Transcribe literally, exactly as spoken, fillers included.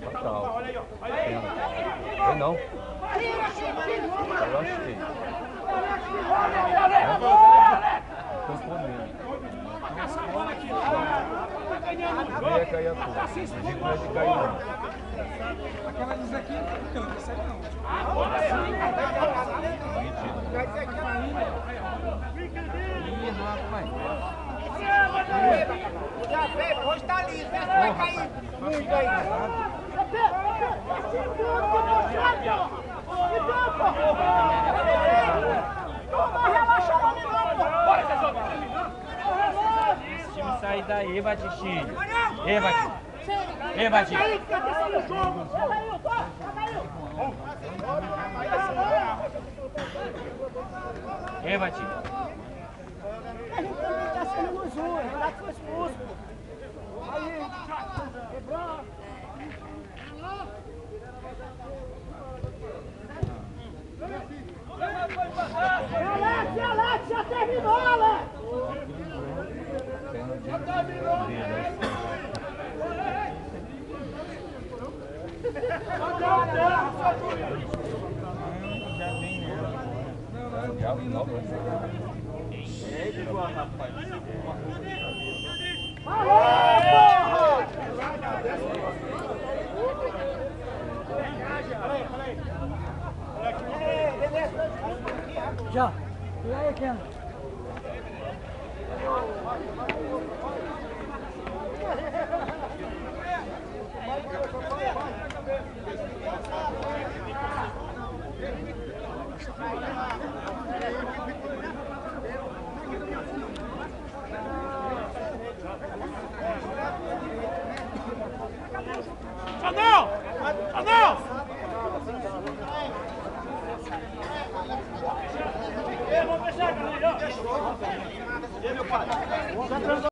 Total. Eu não. Eu achei. Tô escondendo. Não ia cair a tudo. A gente não ia cair não. Aquela luz aqui não tem canto, isso aí não. Ih, rapaz. Já veio, hoje tá lindo, vê se vai cair muito aí. Não vai relaxar homem não, pô. Bora, Se o time sair daí, Batistinho. Ei, Batistinho. Ei, Batistinho. Ei, Batistinho. A gente também tá sendo no Ju, o Renato foi expulso. Aí, quebrou. Alex, Alex, já terminou, Alex! Já terminou! Já vem nela. Já vi logo. Já. E aí, Ken? Anel! Anel! Vamos fechar, galera. E aí, meu pai?